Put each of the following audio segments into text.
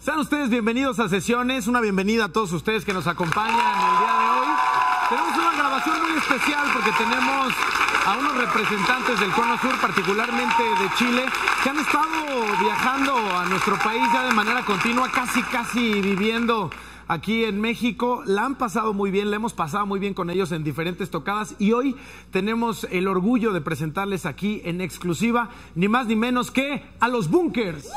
Sean ustedes bienvenidos a Sesiones, una bienvenida a todos ustedes que nos acompañan el día de hoy. Tenemos una grabación muy especial porque tenemos a unos representantes del Cono Sur, particularmente de Chile, que han estado viajando a nuestro país ya de manera continua, casi viviendo aquí en México. La han pasado muy bien, la hemos pasado muy bien con ellos en diferentes tocadas y hoy tenemos el orgullo de presentarles aquí en exclusiva, ni más ni menos que a los Bunkers.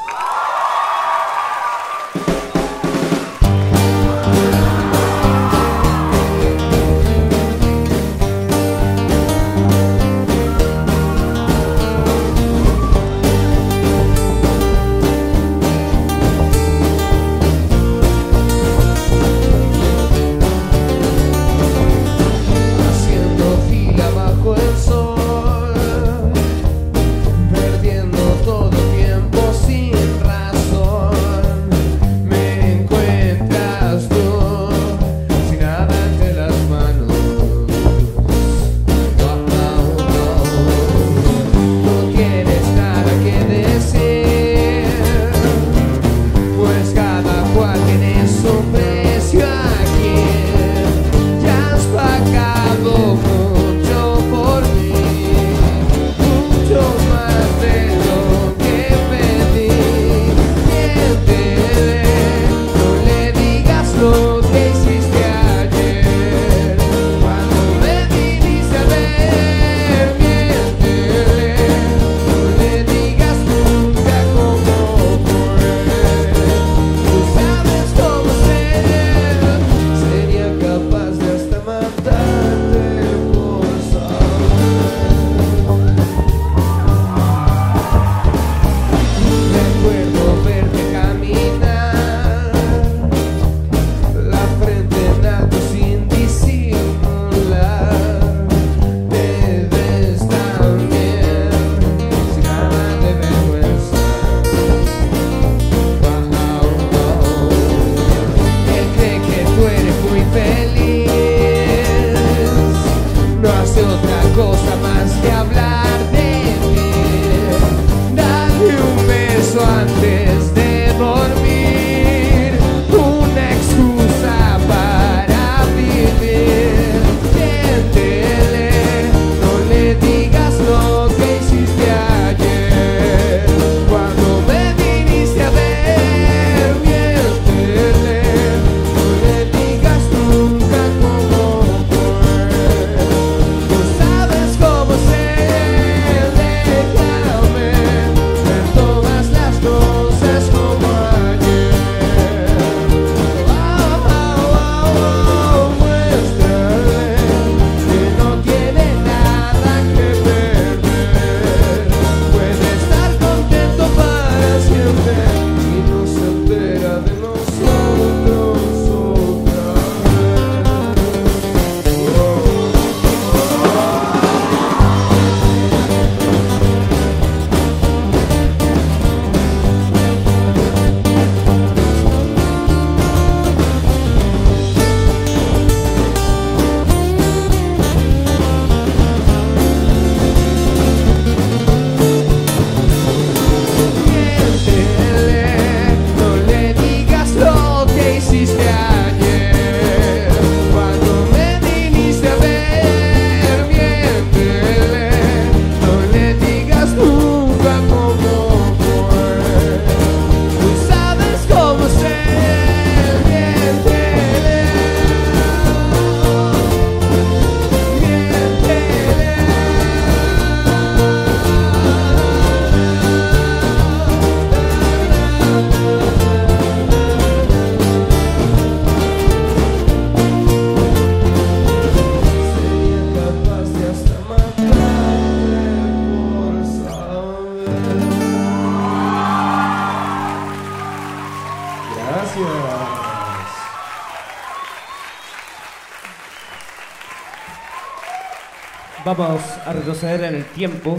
Vamos a retroceder en el tiempo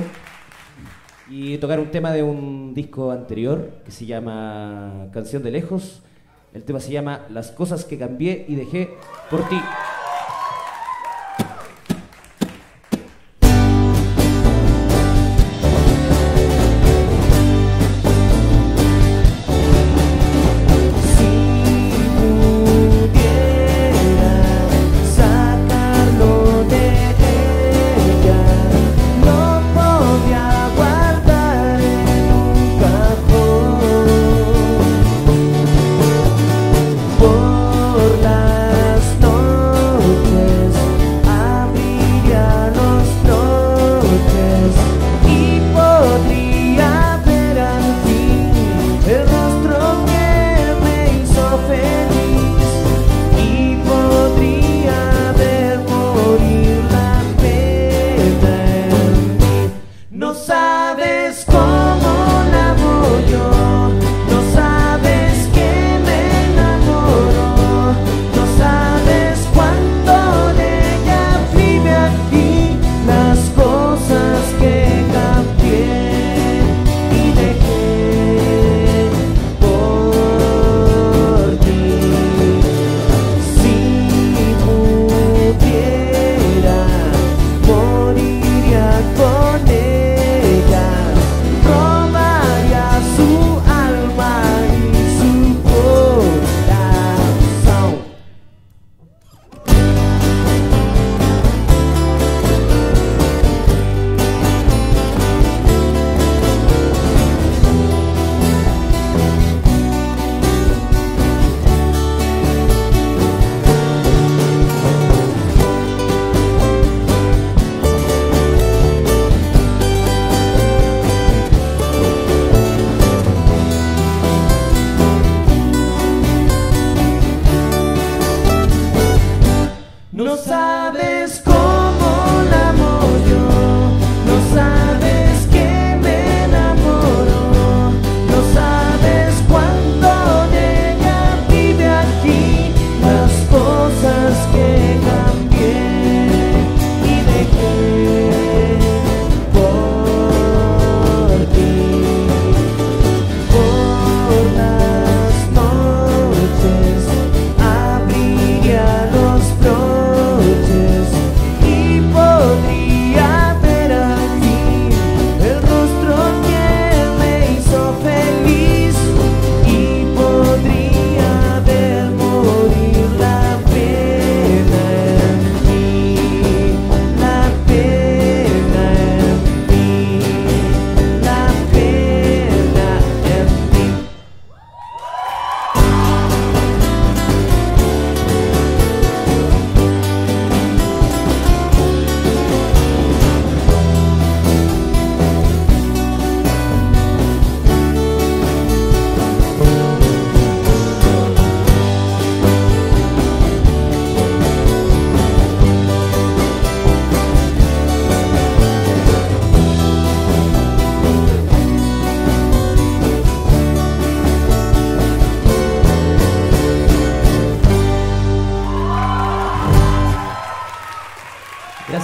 y tocar un tema de un disco anterior que se llama Canción de Lejos. El tema se llama Las cosas que cambié y dejé por ti.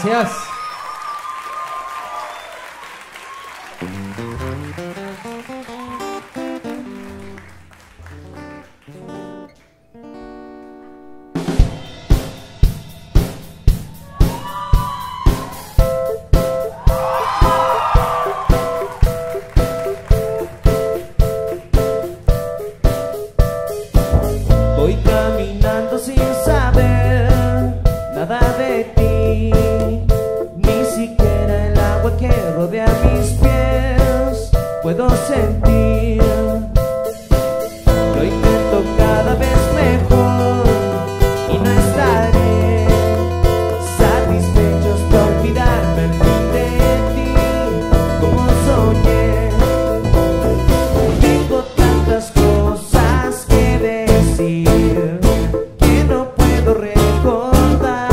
Gracias. Voy caminando sin saber nada de ti, ni siquiera el agua que rodea mis pies puedo sentir. Lo intento cada vez mejor y no estaré satisfecho de olvidarme al fin de ti, como soñé. Tengo tantas cosas que decir que no puedo recordar.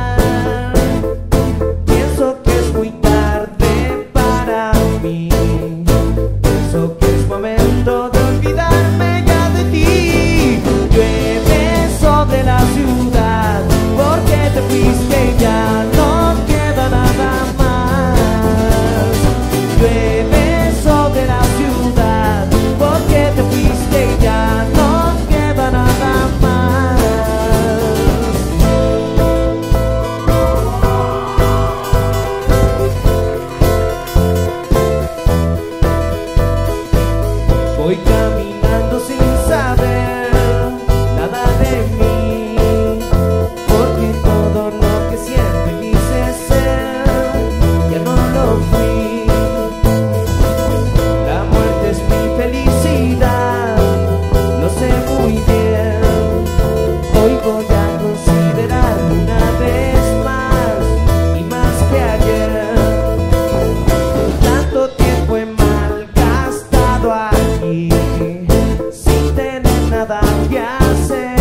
Pienso que es muy tarde para mí. Pienso que es momento de olvidarme ya de ti. Llueve sobre la ciudad porque te fuiste y ya no queda nada más. Llueve sobre la ciudad porque te fuiste y ya no queda nada más. Voy caminando sin saber nada de mí, porque todo lo que siempre quise ser ya no lo fui. La muerte es mi felicidad, lo sé muy bien. Hoy voy a considerar una vez más y más que ayer. Tanto tiempo he malgastado aquí sin tener nada que hacer.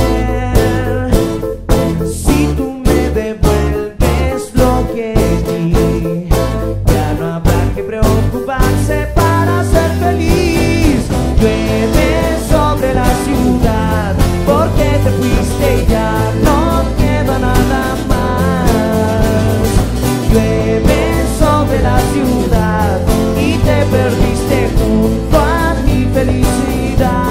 Si tú me devuelves lo que di, ya no habrá que preocuparse para ser feliz. Llueve sobre la ciudad porque te fuiste y ya no queda nada más. Llueve sobre la ciudad y te perdiste junto a mi felicidad.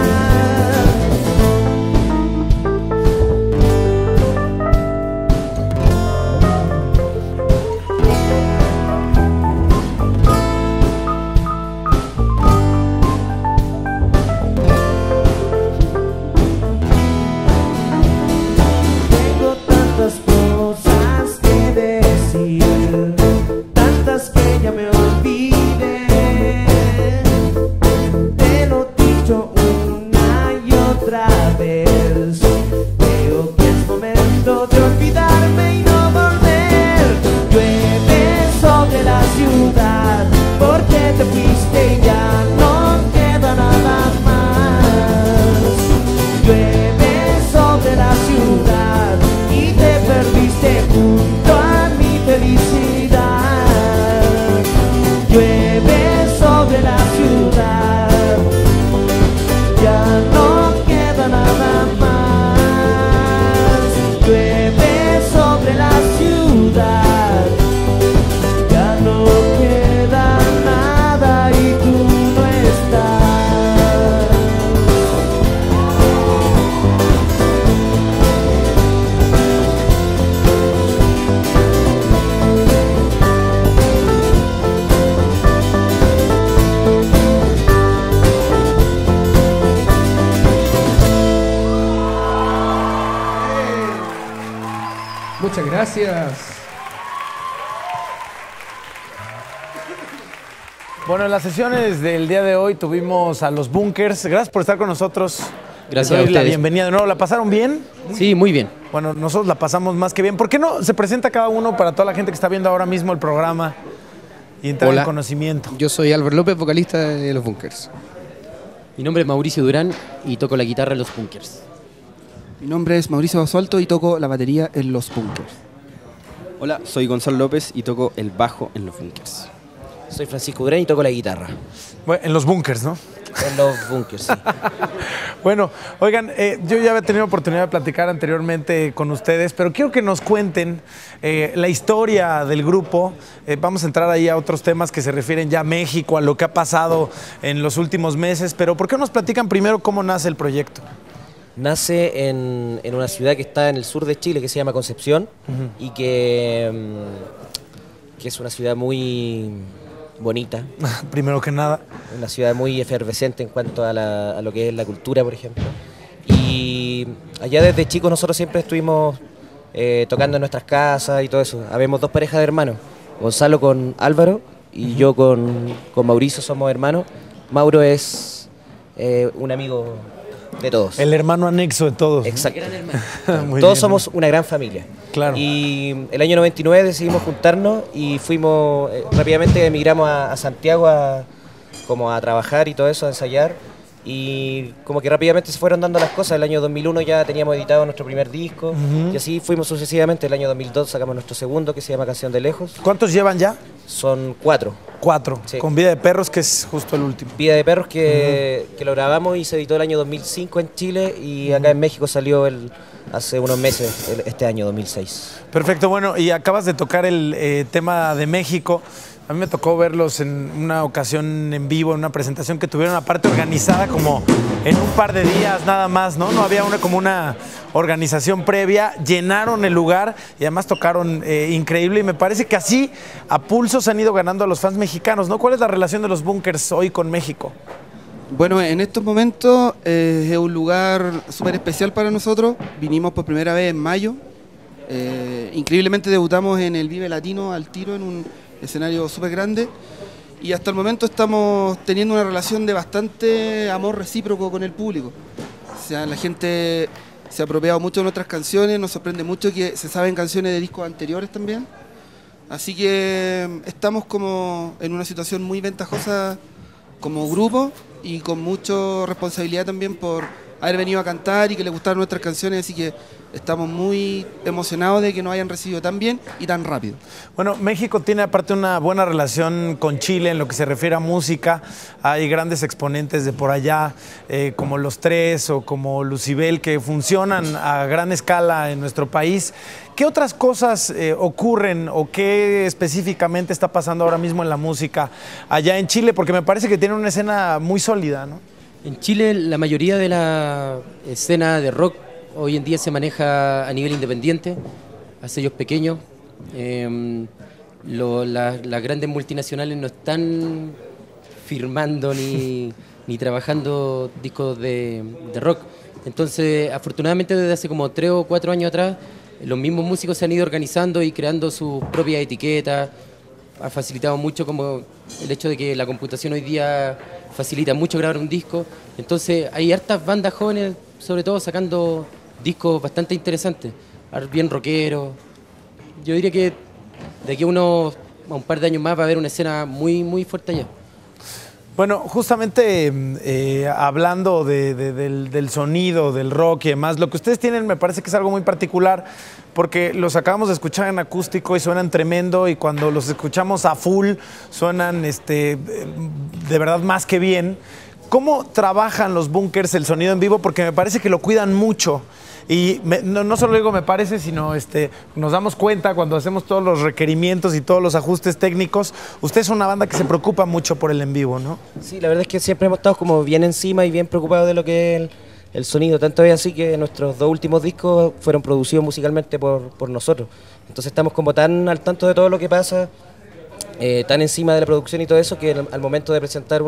Tengo tantas cosas que decir, tantas que ya me olvidé. Te lo he dicho una y otra vez. Creo que es momento de olvidarme y no volver. Llueve sobre la ciudad porque te fuiste y ya no queda nada más. Llueve sobre la ciudad y te perdiste junto a mi felicidad. Llueve sobre la ciudad, ya no queda nada más. Llueve sobre la ciudad, ya no queda nada y tú no estás. Muchas gracias. Bueno, en las sesiones del día de hoy tuvimos a los Bunkers. Gracias por estar con nosotros. Gracias Les doy a ustedes. la bienvenida de nuevo. ¿La pasaron bien? Sí, muy bien. Bueno, nosotros la pasamos más que bien. ¿Por qué no se presenta cada uno para toda la gente que está viendo ahora mismo el programa y entrar Hola. en conocimiento? Yo soy Álvaro López, vocalista de Los Bunkers. Mi nombre es Mauricio Durán y toco la guitarra en Los Bunkers. Mi nombre es Mauricio Basualto y toco la batería en Los Bunkers. Hola, soy Gonzalo López y toco el bajo en Los Bunkers. Soy Francisco Durán y toco la guitarra. Bueno, en los Bunkers, ¿no? En los bunkers, sí. Bueno, oigan, yo ya había tenido oportunidad de platicar anteriormente con ustedes, pero quiero que nos cuenten la historia del grupo. Vamos a entrar ahí a otros temas que se refieren ya a México, a lo que ha pasado en los últimos meses, pero ¿por qué no nos platican primero cómo nace el proyecto? Nace en una ciudad que está en el sur de Chile, que se llama Concepción, y que es una ciudad muy bonita. Primero que nada. Una ciudad muy efervescente en cuanto a lo que es la cultura, por ejemplo. Y allá desde chicos nosotros siempre estuvimos tocando en nuestras casas y todo eso. Habemos dos parejas de hermanos, Gonzalo con Álvaro y yo con Mauricio, somos hermanos. Mauro es un amigo de todos. El hermano anexo de todos. Exacto. Muy Todos bien. somos una gran familia. Claro. Y el año 99 decidimos juntarnos y fuimos, rápidamente emigramos a Santiago como a trabajar y todo eso, a ensayar. Y como que rápidamente se fueron dando las cosas. El año 2001 ya teníamos editado nuestro primer disco. Y así fuimos sucesivamente. El año 2002 sacamos nuestro segundo, que se llama Canción de Lejos. ¿Cuántos llevan ya? Son 4. 4. Sí. Con Vida de Perros, que es justo el último. Vida de Perros, que lo grabamos y se editó el año 2005 en Chile. Y acá en México salió hace unos meses, este año 2006. Perfecto, bueno, y acabas de tocar el tema de México. A mí me tocó verlos en una ocasión en vivo, en una presentación que tuvieron aparte organizada como en un par de días nada más, ¿no? No había como una organización previa, llenaron el lugar y además tocaron increíble y me parece que así a pulso se han ido ganando a los fans mexicanos, ¿no? ¿Cuál es la relación de los Bunkers hoy con México? Bueno, en estos momentos es un lugar súper especial para nosotros. Vinimos por primera vez en mayo. Increíblemente debutamos en el Vive Latino al tiro, en un escenario súper grande. Y hasta el momento estamos teniendo una relación de bastante amor recíproco con el público. O sea, la gente se ha apropiado mucho de nuestras canciones, nos sorprende mucho que se saben canciones de discos anteriores también. Así que estamos como en una situación muy ventajosa como grupo y con mucha responsabilidad también por haber venido a cantar y que les gustaron nuestras canciones, así que estamos muy emocionados de que nos hayan recibido tan bien y tan rápido. Bueno, México tiene aparte una buena relación con Chile en lo que se refiere a música. Hay grandes exponentes de por allá, como Los Tres o como Lucibel, que funcionan a gran escala en nuestro país. ¿Qué otras cosas ocurren o qué específicamente está pasando ahora mismo en la música allá en Chile? Porque me parece que tiene una escena muy sólida, ¿no? En Chile la mayoría de la escena de rock hoy en día se maneja a nivel independiente, a sellos pequeños. Las grandes multinacionales no están firmando ni trabajando discos de rock. Entonces, afortunadamente desde hace como 3 o 4 años atrás, los mismos músicos se han ido organizando y creando sus propias etiquetas. Ha facilitado mucho como el hecho de que la computación hoy día facilita mucho grabar un disco. Entonces hay hartas bandas jóvenes, sobre todo sacando discos bastante interesantes, bien rockeros. Yo diría que de aquí a un par de años más va a haber una escena muy, muy fuerte allá. Bueno, justamente hablando del sonido, del rock y demás, lo que ustedes tienen me parece que es algo muy particular porque los acabamos de escuchar en acústico y suenan tremendo y cuando los escuchamos a full suenan de verdad más que bien. ¿Cómo trabajan los Bunkers el sonido en vivo? Porque me parece que lo cuidan mucho. Y no solo digo me parece, sino nos damos cuenta cuando hacemos todos los requerimientos y todos los ajustes técnicos. Usted es una banda que se preocupa mucho por el en vivo, ¿no? Sí, la verdad es que siempre hemos estado como bien encima y bien preocupados de lo que es el sonido. Tanto es así que nuestros 2 últimos discos fueron producidos musicalmente por nosotros. Entonces estamos como tan al tanto de todo lo que pasa, tan encima de la producción y todo eso, que al momento de presentar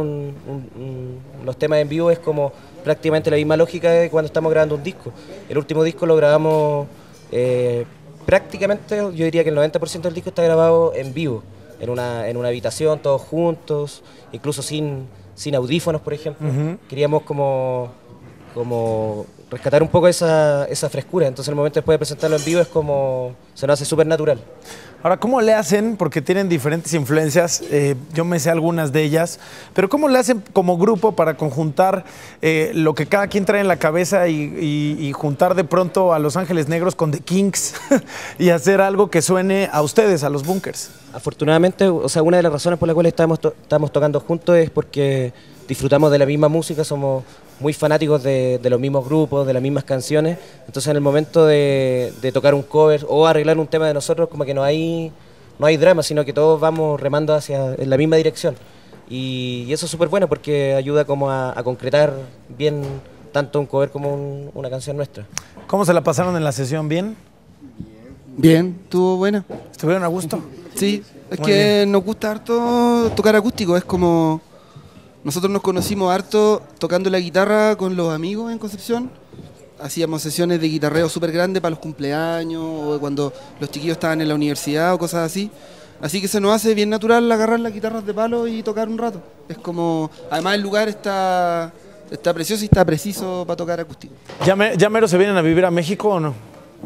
los temas en vivo es como prácticamente la misma lógica de cuando estamos grabando un disco. El último disco lo grabamos prácticamente, yo diría que el 90% del disco está grabado en vivo, en una habitación, todos juntos, incluso sin audífonos, por ejemplo. Queríamos como rescatar un poco esa frescura, entonces el momento después de presentarlo en vivo es como, se nos hace súper natural. Ahora, ¿cómo le hacen? Porque tienen diferentes influencias, yo me sé algunas de ellas, pero ¿cómo le hacen como grupo para conjuntar lo que cada quien trae en la cabeza y juntar de pronto a Los Ángeles Negros con The Kinks y hacer algo que suene a ustedes, a los Bunkers? Afortunadamente, o sea, una de las razones por las cuales estamos tocando juntos es porque disfrutamos de la misma música, somos muy fanáticos de los mismos grupos, de las mismas canciones. Entonces en el momento de tocar un cover o arreglar un tema de nosotros, como que no hay drama, sino que todos vamos remando en la misma dirección. Y eso es súper bueno porque ayuda como a concretar bien tanto un cover como una canción nuestra. ¿Cómo se la pasaron en la sesión? ¿Bien? Bien, estuvo buena. ¿Estuvieron a gusto? Sí, es Muy que bien. nos gusta harto tocar acústico, es como... Nosotros nos conocimos harto tocando la guitarra con los amigos en Concepción. Hacíamos sesiones de guitarreo súper grandes para los cumpleaños o cuando los chiquillos estaban en la universidad o cosas así. Así que se nos hace bien natural agarrar las guitarras de palo y tocar un rato. Es como... Además el lugar está precioso y está preciso para tocar acústico. ¿Ya mero se vienen a vivir a México o no?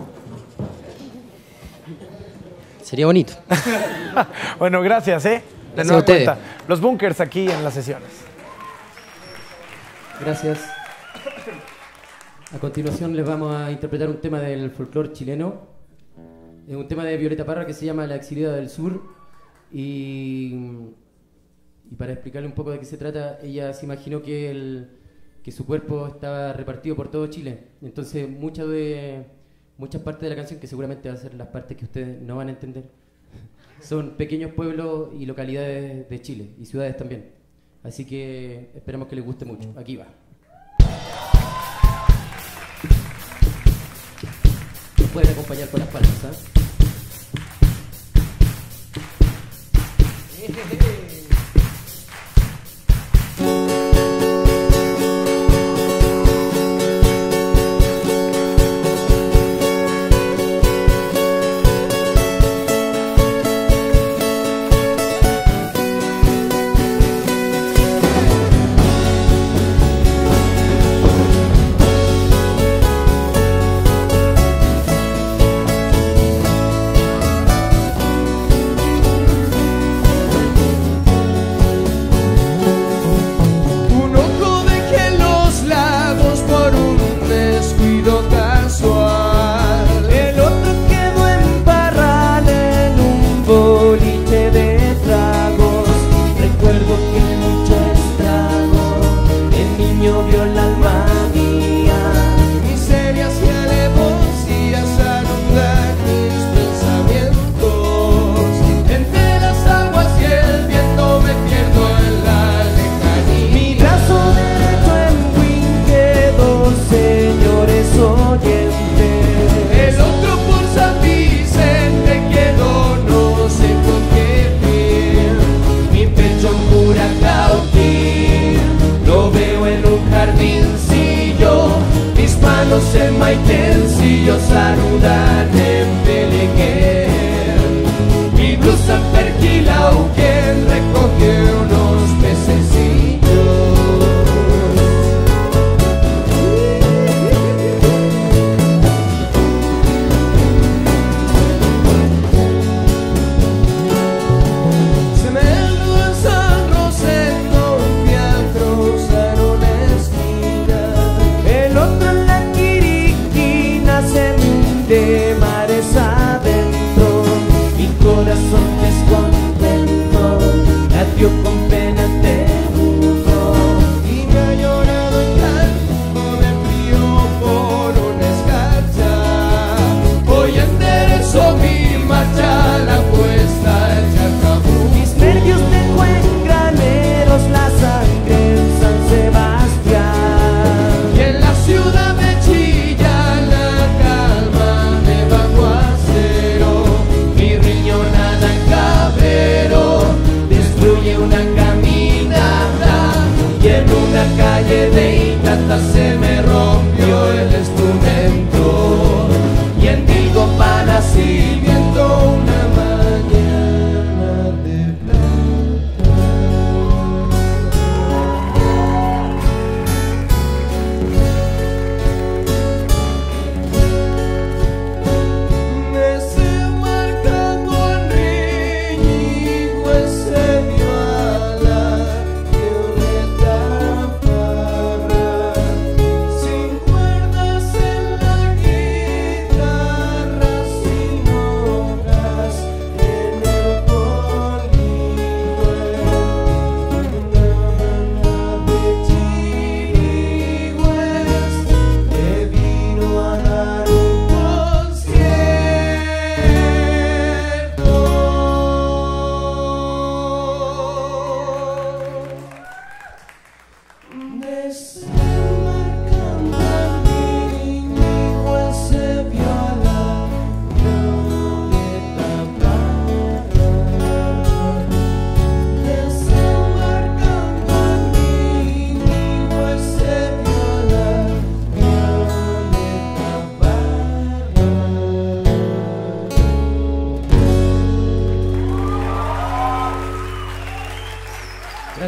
Sería bonito. Bueno, gracias, De Gracias nueva a ustedes. cuenta. Los bunkers aquí en las sesiones. Gracias. A continuación les vamos a interpretar un tema del folclore chileno. Es un tema de Violeta Parra que se llama La Exiliada del Sur. Y para explicarle un poco de qué se trata, ella se imaginó que su cuerpo estaba repartido por todo Chile. Entonces muchas partes de la canción, que seguramente va a ser las partes que ustedes no van a entender, son pequeños pueblos y localidades de Chile y ciudades también. Así que esperamos que les guste mucho. Aquí va. Nos pueden acompañar con las palmas, en Maitencillo saludan en Beleguer. Mi blusa perquilao quien recoge unos pececillos. Se me enredó en San Rosendo, fui a cruzar una esquina. El otro en la Quiriquina se hunde mares adentro.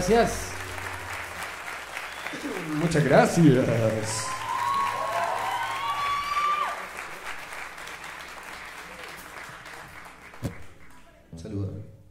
gracias. Muchas gracias. Saludos.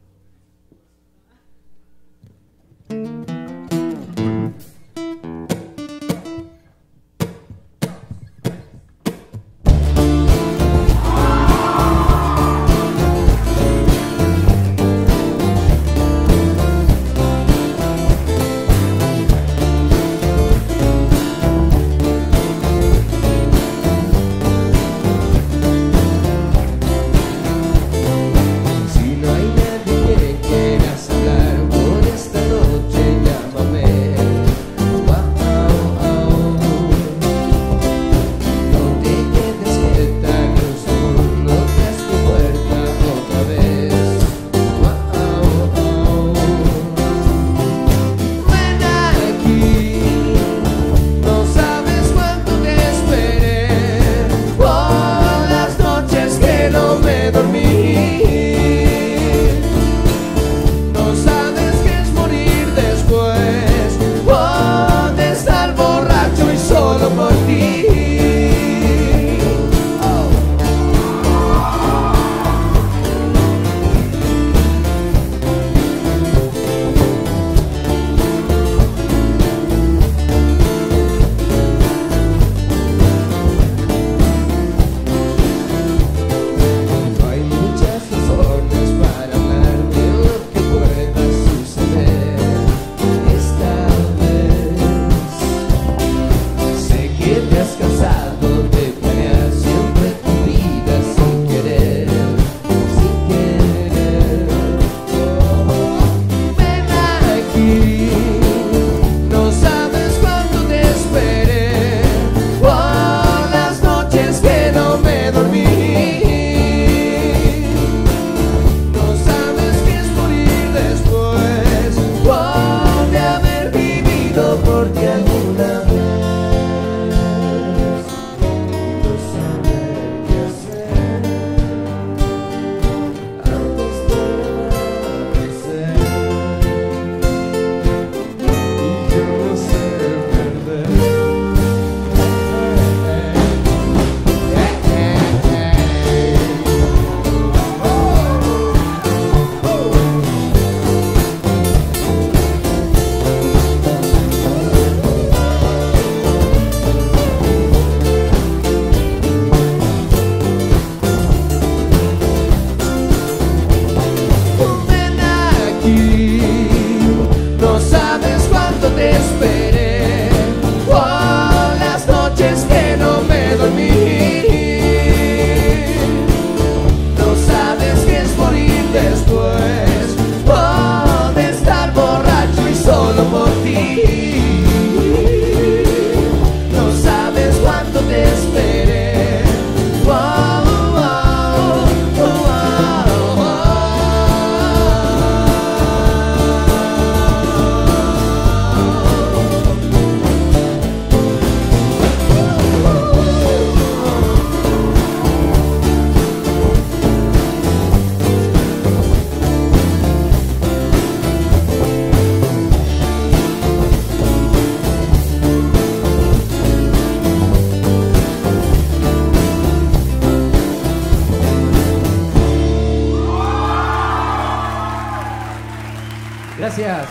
Gracias.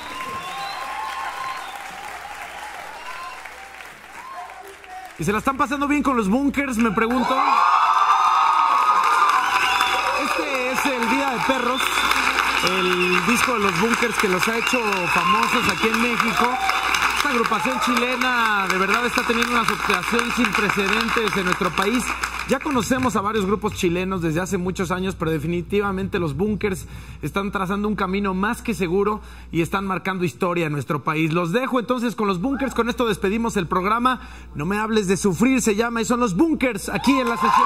¿Y se la están pasando bien con los Bunkers? Me pregunto. Este es el Día de Perros, el disco de los Bunkers que los ha hecho famosos aquí en México. Esta agrupación chilena de verdad está teniendo una aceptación sin precedentes en nuestro país. Ya conocemos a varios grupos chilenos desde hace muchos años, pero definitivamente los Bunkers están trazando un camino más que seguro y están marcando historia en nuestro país. Los dejo entonces con los Bunkers, con esto despedimos el programa. No me hables de sufrir se llama y son los Bunkers aquí en la sesión.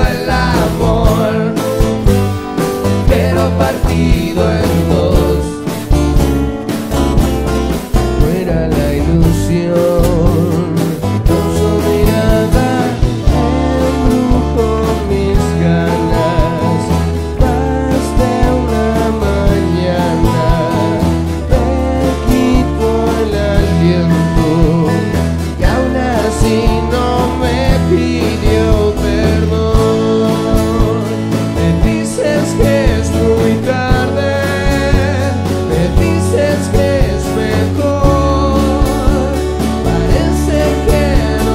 el amor, pero partido en dos. No era la ilusión, con su mirada embrujó mis ganas. Más de una mañana me quitó el aliento y aún así no me pidió perdón. Me dices que es muy tarde, me dices que es mejor. Parece que no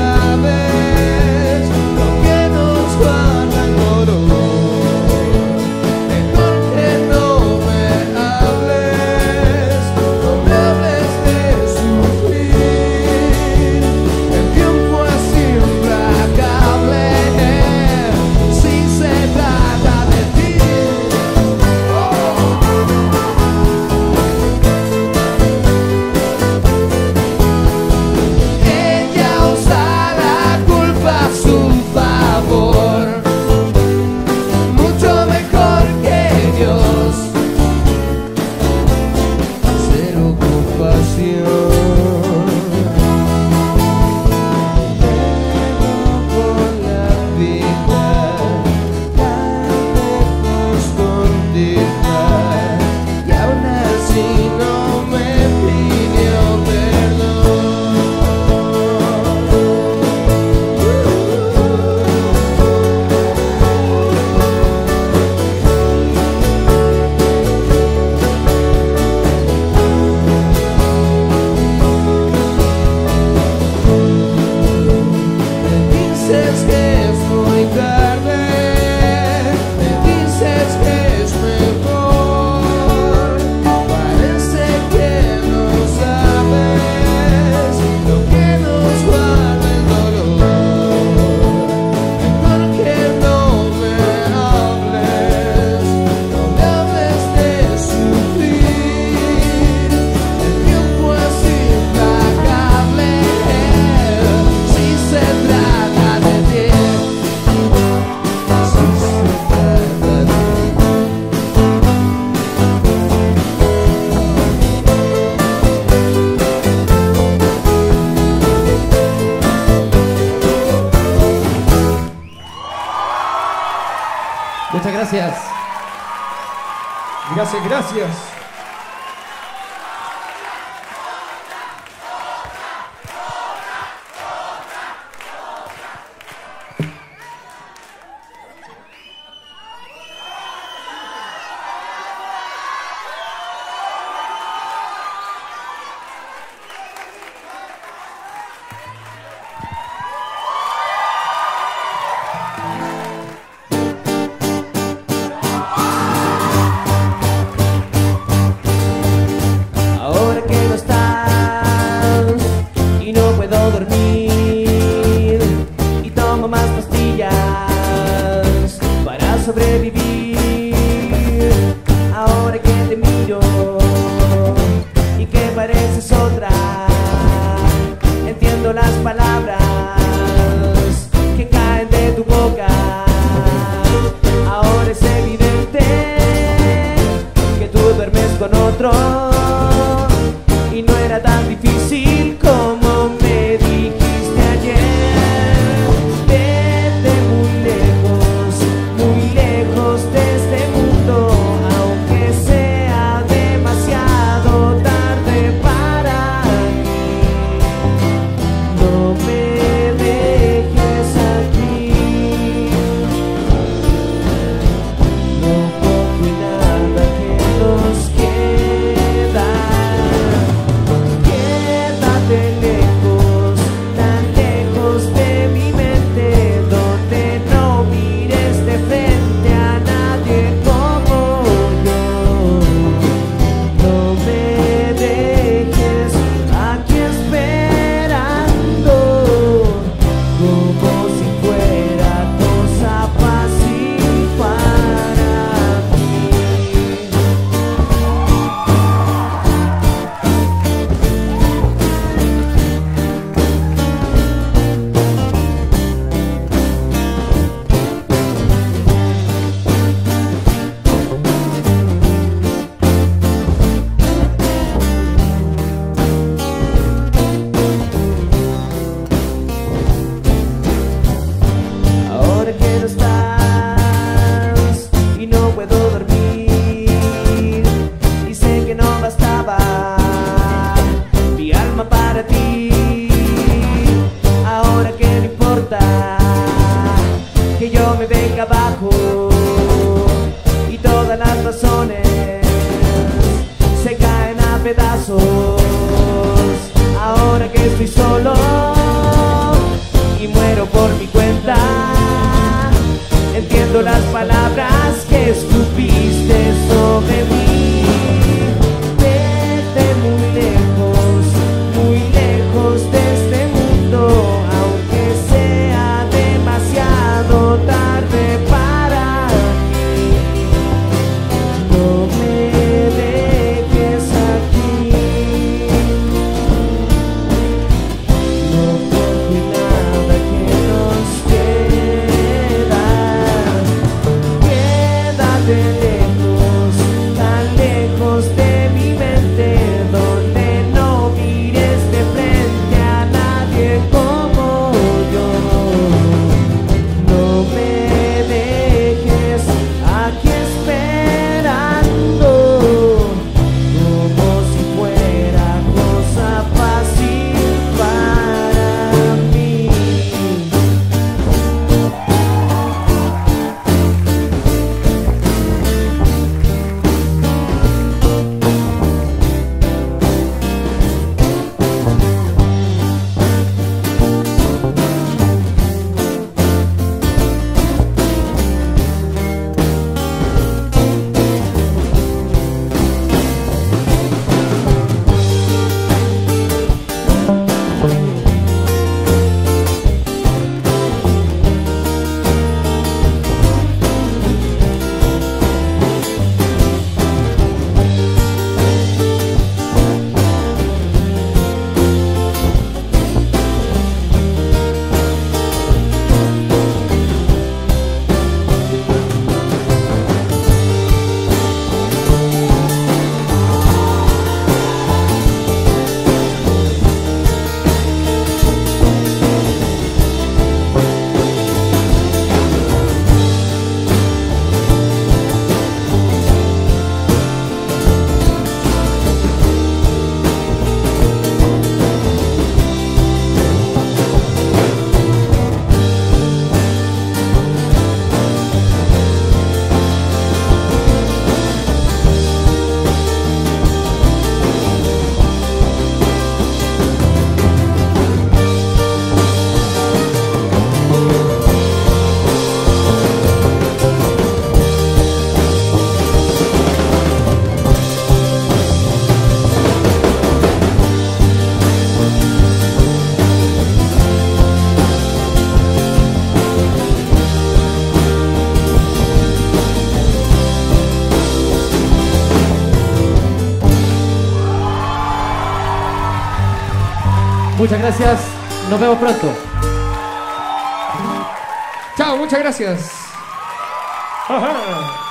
sabes lo que nos guarda el dolor. Mejor que no me hables de sufrir. El tiempo es implacable si se trata de ti. Ella usa la culpa a su favor, mucho mejor que Dios. Cero compasión, con la vida la dejo escondida y aún así no me pidió Me dices que es muy tarde, me dices que es mejor. Parece que no sabes lo que nos guarda el dolor. Mejor que no me hables de sufrir. El tiempo es implacable si se trata de ti. Si se trata de ti. Muchas gracias. Gracias, gracias. Ahora que no estás y no puedo dormir y tomo más pastillas para sobrevivir. Ahora que te miro y que pareces otra, entiendo las palabras que caen de tu boca. Ahora es evidente que tú duermes con otro y no era tan difícil como me dijiste ayer. Vete muy lejos de este mundo, aunque sea demasiado tarde para mí. No me dejes aquí, no confío en nada que nos quede. abajo y todas las razones se caen a pedazos. Ahora que estoy solo y muero por mi cuenta, entiendo las palabras que escupiste sobre mí. Vete muy lejos de este mundo, aunque sea demasiado tarde para mí. No me dejes aquí, no porque nada que nos queda. Quédate lejos, tan lejos de mi mente, donde no mires de frente a nadie como yo. No me dejes aquí esperando, como si fuera cosa fácil para mí. Muchas gracias, nos vemos pronto. Chao, muchas gracias. Ajá.